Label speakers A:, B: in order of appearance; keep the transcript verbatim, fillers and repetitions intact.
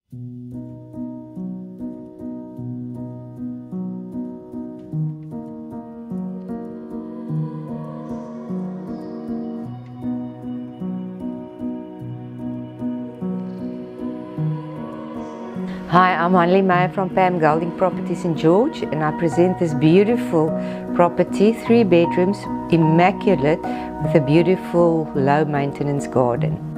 A: Hi, I'm Hanley Meyer from Pam Golding Properties in George, and I present this beautiful property, three bedrooms, immaculate, with a beautiful low maintenance garden.